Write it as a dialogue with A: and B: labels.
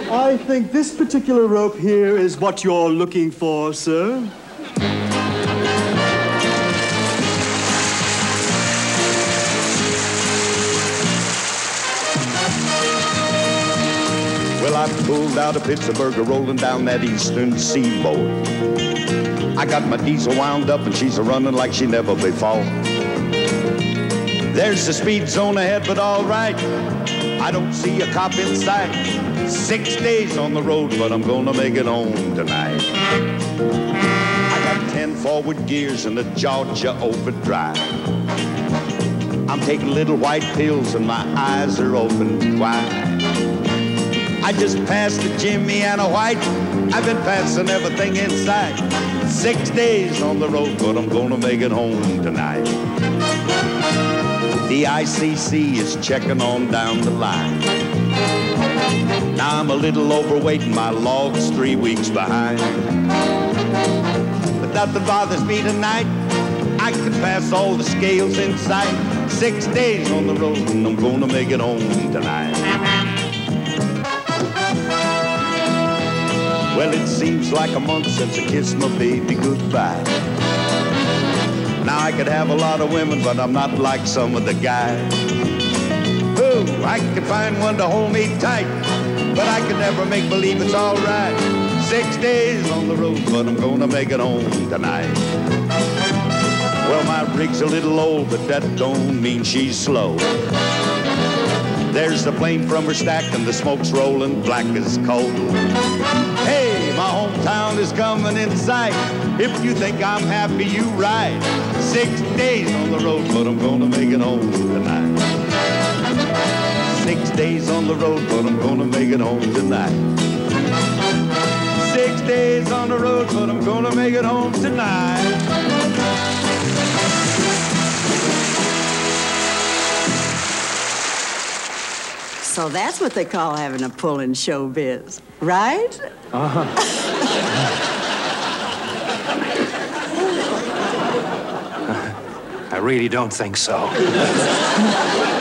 A: I think this particular rope here is what you're looking for, sir.
B: Well, I pulled out of Pittsburgh, rolling down that eastern seaboard. I got my diesel wound up and she's a-running like she never before. There's the speed zone ahead, but all right, I don't see a cop in sight. 6 days on the road, but I'm gonna make it home tonight. I got 10 forward gears and a Georgia overdrive. I'm taking little white pills and my eyes are open wide. I just passed the Jimmy and a White. I've been passing everything in sight. 6 days on the road, but I'm gonna make it home tonight. The ICC is checking on down the line. Now I'm a little overweight and my log's 3 weeks behind. But nothing bothers me tonight. I can pass all the scales in sight. 6 days on the road and I'm gonna make it home tonight. Well, it seems like a month since I kissed my baby goodbye. Now I could have a lot of women, but I'm not like some of the guys. Ooh, I could find one to hold me tight, but I could never make believe it's all right. 6 days on the road, but I'm gonna make it home tonight. Well, my rig's a little old, but that don't mean she's slow. There's the flame from her stack and the smoke's rolling black as coal. Hey, my hometown is coming in sight. If you think I'm happy, you right. 6 days on the road, but I'm gonna make it home tonight. 6 days on the road, but I'm gonna make it home tonight. 6 days on the road, but I'm gonna make it home tonight.
C: So that's what they call having a pull in showbiz, right?
D: Uh-huh. I really don't think so.